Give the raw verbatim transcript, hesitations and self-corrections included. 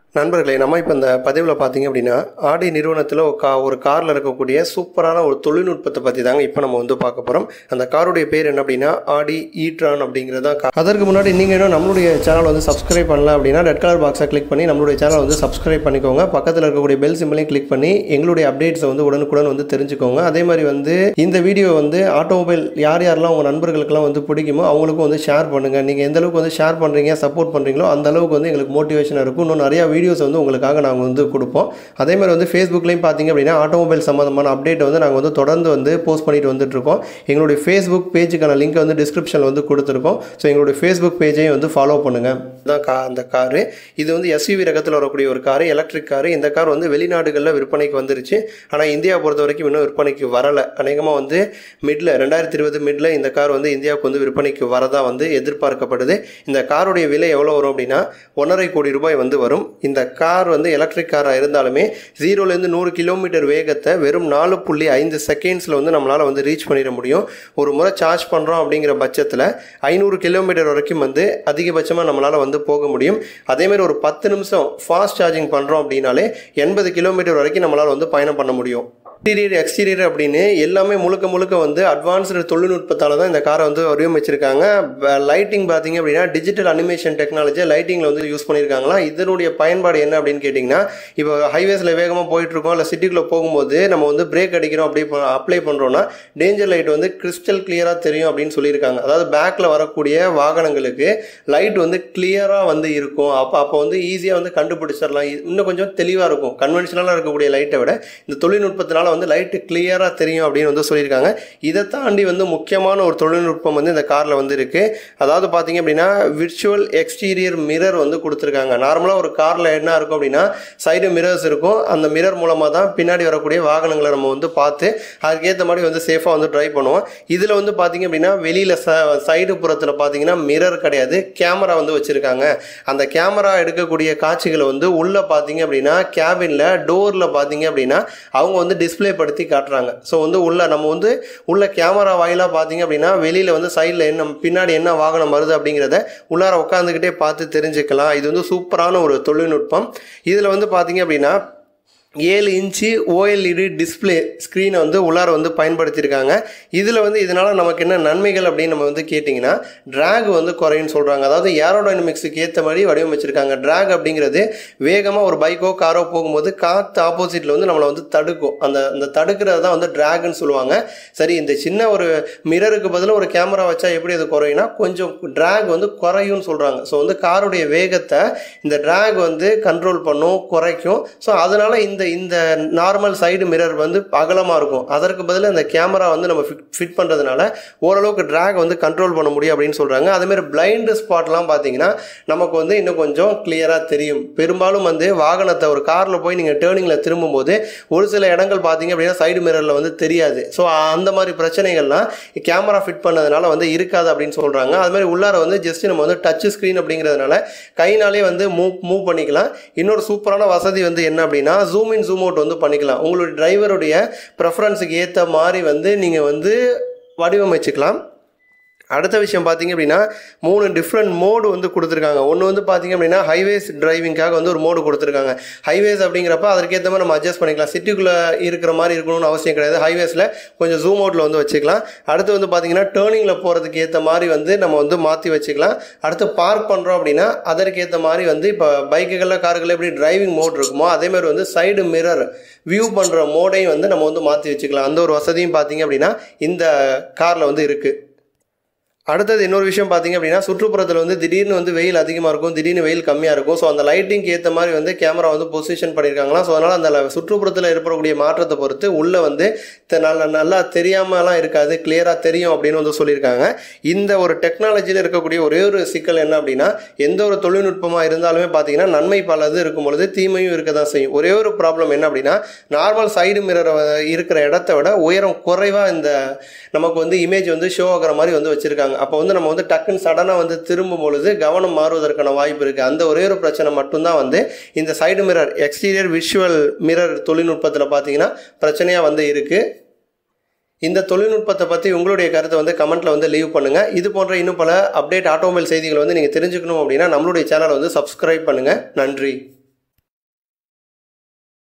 நண்பர்களே, நம்ம இப்போ இந்த பதிவில் பார்த்தீங்க அப்படின்னா ஆடி நிறுவனத்தில் ஒரு கா ஒரு காரில் இருக்கக்கூடிய சூப்பரான ஒரு தொழில்நுட்பத்தை பற்றி தாங்க இப்போ நம்ம வந்து பார்க்க போகிறோம். அந்த காருடைய பேர் என்ன அப்படின்னா ஆடி e-tron அப்படிங்கிறதா கார். அதற்கு முன்னாடி நீங்கள் இன்னும் நம்மளுடைய சேனல் வந்து சப்ஸ்கிரைப் பண்ணல அப்படின்னா ரெட் கலர் பாக்ஸை கிளிக் பண்ணி நம்மளுடைய சேனல் வந்து சப்ஸ்கிரைப் பண்ணிக்கோங்க. பக்கத்தில் இருக்கக்கூடிய பெல் சிம்பிளையும் கிளிக் பண்ணி எங்களுடைய அப்டேட்ஸை வந்து உடனுக்குடன் வந்து தெரிஞ்சுக்கோங்க. அதே மாதிரி வந்து இந்த வீடியோ வந்து ஆட்டோமொபைல் யார் யாரெல்லாம் உங்கள் நண்பர்களுக்கெல்லாம் வந்து பிடிக்குமோ அவங்களுக்கும் வந்து ஷேர் பண்ணுங்கள். நீங்கள் எந்த அளவுக்கு வந்து ஷேர் பண்ணுறீங்க, சப்போர்ட் பண்ணுறீங்களோ அந்த அளவுக்கு வந்து எங்களுக்கு மோட்டிவேஷனாக இருக்கும். இன்னும் நிறையா வீடியோஸ் வந்து உங்களுக்காக நாங்கள் வந்து கொடுப்போம். அதே மாதிரி வந்து ஃபேஸ்புக்லையும் பார்த்தீங்க அப்படின்னா ஆட்டோமொபைல் சம்மந்தமான அப்டேட் வந்து நாங்கள் வந்து தொடர்ந்து வந்து போஸ்ட் பண்ணிட்டு வந்துட்டு இருக்கோம். எங்களுடைய ஃபேஸ்புக் பேஜுக்கான லிங்க் வந்து டிஸ்கிரிப்ஷனில் வந்து கொடுத்துருக்கோம். ஸோ எங்களுடைய ஃபேஸ்புக் பேஜையும் வந்து ஃபாலோ பண்ணுங்கள். இதுதான் கா அந்த காரு. இது வந்து எஸ்யூவி ரகத்தில் வரக்கூடிய ஒரு காரு, எலக்ட்ரிக் காரு. இந்த கார் வந்து வெளிநாடுகளில் விற்பனைக்கு வந்துருச்சு. ஆனால் இந்தியா பொறுத்த வரைக்கும் இன்னும் விற்பனைக்கு வரலை. அநேகமாக வந்து மிட்ல ரெண்டாயிரத்தி இருபது மிட்ல இந்த கார் வந்து இந்தியாவுக்கு வந்து விற்பனைக்கு வரதா வந்து எதிர்பார்க்கப்படுது. இந்த காருடைய விலை எவ்வளோ வரும் அப்படின்னா ஒன்றரை கோடி ரூபாய் வந்து வரும். இந்த கார் வந்து எலக்ட்ரிக் காராக இருந்தாலுமே ஜீரோலேருந்து நூறு கிலோமீட்டர் வேகத்தை வெறும் நாலு புள்ளி ஐந்து செகண்ட்ஸில் வந்து நம்மளால் வந்து ரீச் பண்ணிட முடியும். ஒரு முறை சார்ஜ் பண்ணுறோம் அப்படிங்கிற பட்சத்தில் ஐநூறு கிலோமீட்டர் வரைக்கும் வந்து அதிகபட்சமாக நம்மளால் வந்து போக முடியும். அதேமாதிரி ஒரு பத்து நிமிஷம் ஃபாஸ்ட் சார்ஜிங் பண்ணுறோம் அப்படின்னாலே எண்பது கிலோமீட்டர் வரைக்கும் நம்மளால் வந்து பயணம் பண்ண முடியும். இன்டீரியர் எக்ஸ்டீரியர் அப்படின்னு எல்லாமே முழுக்க முழுக்க வந்து அட்வான்ஸ்டு தொழில்நுட்பத்தால் தான் இந்த காரை வந்து வடிவமைச்சிருக்காங்க. லைட்டிங் பார்த்தீங்க அப்படின்னா டிஜிட்டல் அனிமேஷன் டெக்னாலஜியை லைட்டிங்கில் வந்து யூஸ் பண்ணியிருக்காங்களாம். இதனுடைய பயன்பாடு என்ன அப்படின்னு கேட்டிங்கன்னா, இப்போ ஹைவேஸில் வேகமாக போயிட்டுருக்கோம், இல்லை சிட்டிக்குள்ளே போகும்போது நம்ம வந்து பிரேக் அடிக்கிறோம், அப்படி அப்ளை பண்ணுறோன்னா டேஞ்சர் லைட் வந்து கிறிஸ்டல் கிளியராக தெரியும் அப்படின்னு சொல்லியிருக்காங்க. அதாவது பேக்கில் வரக்கூடிய வாகனங்களுக்கு லைட் வந்து கிளியராக வந்து இருக்கும். அப்போ அப்போ வந்து ஈஸியாக வந்து கண்டுபிடிச்சிடலாம். இன்னும் கொஞ்சம் தெளிவாக இருக்கும். கன்வென்ஷனலாக இருக்கக்கூடிய லைட்டை விட இந்த தொழில்நுட்பத்தினால வந்து லைட் கிளியரா தெரியும் அப்படின்னு வந்து சொல்லியிருக்காங்க. இதை தாண்டி வந்து முக்கியமான ஒரு தொழில்நுட்பம் வந்து இந்த கார்ல வந்து இருக்கு. அதாவது பாத்தீங்க அப்படின்னா விர்ச்சுவல் எக்ஸ்டீரியர் மிரர் வந்து கொடுத்துருக்காங்க. நார்மலா ஒரு கார்ல என்ன இருக்கும் அப்படின்னா சைடு மிரர்ஸ் இருக்கும். அந்த மிரர் மூலமா தான் பின்னாடி வரக்கூடிய வாகனங்களை நம்ம வந்து பார்த்து அதுக்கேற்ற மாதிரி வந்து சேஃபா வந்து டிரைவ் பண்ணுவோம். இதுல வந்து பாத்தீங்க அப்படின்னா வெளியில சைடு புறத்துல பாத்தீங்கன்னா மிரர் கிடையாது, கேமரா வந்து வச்சிருக்காங்க. அந்த கேமரா எடுக்கக்கூடிய காட்சிகளை வந்து உள்ள பாத்தீங்க அப்படின்னா கேபின்ல டோர்ல பாத்தீங்க அப்படின்னா அவங்க வந்து டிஸ்பிளே படுத்தி காட்டுறாங்க. ஸோ வந்து உள்ள நம்ம வந்து உள்ள கேமரா வாயிலாக பார்த்தீங்க அப்படின்னா வெளியில் வந்து சைடில் என்ன பின்னாடி என்ன வாகனம் வருது அப்படிங்கிறத உள்ளார உட்காந்துக்கிட்டே பார்த்து தெரிஞ்சுக்கலாம். இது வந்து சூப்பரான ஒரு தொழில்நுட்பம். இதில் வந்து பார்த்தீங்க அப்படின்னா ஏழு இன்ச்சு ஓஎல்இடி டிஸ்பிளே ஸ்க்ரீனை வந்து உள்ளார வந்து பயன்படுத்தியிருக்காங்க. இதில் வந்து இதனால் நமக்கு என்ன நன்மைகள் அப்படின்னு நம்ம வந்து கேட்டிங்கன்னா ட்ராக் வந்து குறையுன்னு சொல்கிறாங்க. அதாவது ஏரோடைனமிக்ஸுக்கு ஏற்ற மாதிரி வடிவமைச்சிருக்காங்க. ட்ராக் அப்படிங்கிறது வேகமாக ஒரு பைக்கோ காரோ போகும்போது காற்று ஆப்போசிட்டில் வந்து நம்மளை வந்து தடுக்கும். அந்த அந்த தடுக்கிறது தான் வந்து ட்ராக்னு சொல்லுவாங்க. சரி, இந்த சின்ன ஒரு மிரருக்கு பதிலாக ஒரு கேமரா வச்சா எப்படி அது குறையும்னா கொஞ்சம் ட்ராக் வந்து குறையும்னு சொல்கிறாங்க. ஸோ வந்து காருடைய வேகத்தை இந்த ட்ராக் வந்து கண்ட்ரோல் பண்ணும், குறைக்கும். ஸோ அதனால இந்த இந்த நார்மல் சைடு மிரர் வந்து அகலமாக இருக்கும். அதற்கு பதிலாக இந்த கேமரா வந்து நம்ம ஃபிட் பண்ணுறதுனால ஓரளவுக்கு ட்ராக் வந்து கண்ட்ரோல் பண்ண முடியும் அப்படின்னு சொல்கிறாங்க. அதேமாதிரி பிளைண்ட் ஸ்பாட்லாம் பார்த்தீங்கன்னா நமக்கு வந்து இன்னும் கொஞ்சம் கிளியராக தெரியும். பெரும்பாலும் வந்து வாகனத்தை ஒரு காரில் போய் நீங்கள் டேர்னிங்கில் திரும்பும்போது ஒரு சில இடங்கள் பார்த்தீங்க அப்படின்னா சைடு மிரரில் வந்து தெரியாது. ஸோ அந்த மாதிரி பிரச்சனைகள்லாம் கேமரா ஃபிட் பண்ணதுனால வந்து இருக்காது அப்படின்னு சொல்கிறாங்க. அது மாதிரி உள்ளார வந்து ஜஸ்ட் நம்ம வந்து டச் ஸ்க்ரீன் அப்படிங்கிறதுனால கைனாலே வந்து மூவ் மூவ் பண்ணிக்கலாம். இன்னொரு சூப்பரான வசதி வந்து என்ன அப்படின்னா ஜூம் இன் ஜூம் அவுட் வந்து பண்ணிக்கலாம். உங்களுடைய டிரைவருடைய ப்ரெஃபரன்ஸுக்கு ஏற்ற மாதிரி வந்து நீங்கள் வந்து வடிவமைச்சுக்கலாம். அடுத்த விஷயம் பார்த்தீங்க அப்படின்னா மூணு டிஃப்ரெண்ட் மோடு வந்து கொடுத்துருக்காங்க. ஒன்று வந்து பார்த்தீங்க அப்படின்னா ஹைவேஸ் டிரைவிங்காக வந்து ஒரு மோடு கொடுத்துருக்காங்க. ஹைவேஸ் அப்படிங்கிறப்ப அதற்கேற்ற மாதிரி நம்ம அட்ஜஸ்ட் பண்ணிக்கலாம். சிட்டிக்குள்ளே இருக்கிற மாதிரி இருக்கணும்னு அவசியம் கிடையாது. ஹைவேஸில் கொஞ்சம் ஜூம் அவுட்டில் வந்து வச்சுக்கலாம். அடுத்து வந்து பார்த்தீங்கன்னா டேர்னிங்கில் போகிறதுக்கு ஏற்ற மாதிரி வந்து நம்ம வந்து மாற்றி வச்சுக்கலாம். அடுத்து பார்க் பண்ணுறோம் அப்படின்னா அதற்கேற்ற மாதிரி வந்து இப்போ பைக்குகளில் கார்களில் எப்படி டிரைவிங் மோட் இருக்குமோ அதே மாதிரி வந்து சைடு மிரர் வியூ பண்ணுற மோடையும் வந்து நம்ம வந்து மாற்றி வச்சுக்கலாம். அந்த ஒரு வசதியும் பார்த்தீங்க அப்படின்னா இந்த காரில் வந்து இருக்குது. அடுத்தது இன்னொரு விஷயம் பார்த்தீங்க அப்படின்னா சுற்றுப்புறத்தில் வந்து திடீர்னு வந்து வெயில் அதிகமாக இருக்கும், திடீர்னு வெயில் கம்மியாக இருக்கும். ஸோ அந்த லைட்டிங்க்கு ஏற்ற மாதிரி வந்து கேமரா வந்து பொசிஷன் பண்ணியிருக்காங்களா. ஸோ அதனால் அந்த சுற்றுப்புறத்தில் ஏற்படக்கூடிய மாற்றத்தை பொறுத்து உள்ளே வந்து நல்ல நல்லா தெரியாமலாம் இருக்காது, கிளியராக தெரியும் அப்படின்னு வந்து சொல்லியிருக்காங்க. இந்த ஒரு டெக்னாலஜியில் இருக்கக்கூடிய ஒரே ஒரு சிக்கல் என்ன அப்படின்னா எந்த ஒரு தொழில்நுட்பமாக இருந்தாலுமே பார்த்தீங்கன்னா நன்மை பலது இருக்கும் பொழுது தீமையும் இருக்க தான் செய்யும். ஒரே ஒரு ப்ராப்ளம் என்ன அப்படின்னா நார்மல் சைடு மிரர் இருக்கிற இடத்த விட உயரம் குறைவாக இந்த நமக்கு வந்து இமேஜ் வந்து ஷோ ஆகிற மாதிரி வந்து வச்சுருக்காங்க. அப்போ வந்து நம்ம வந்து டக்குன்னு சடனாக வந்து திரும்பும் பொழுது கவனம் மாறுவதற்கான வாய்ப்பு இருக்குது. அந்த ஒரே ஒரு பிரச்சனை மட்டும்தான் வந்து இந்த side mirror exterior visual mirror தொழில்நுட்பத்தில் பார்த்தீங்கன்னா பிரச்சனையாக வந்து இருக்குது. இந்த தொழில்நுட்பத்தை பற்றி உங்களுடைய கருத்தை வந்து கமெண்ட்டில் வந்து லீவ் பண்ணுங்கள். இது போன்ற இன்னும் பல அப்டேட் ஆட்டோமொபைல் செய்திகளை வந்து நீங்கள் தெரிஞ்சுக்கணும் அப்படின்னா நம்மளுடைய சேனலை வந்து சப்ஸ்கிரைப் பண்ணுங்கள். நன்றி.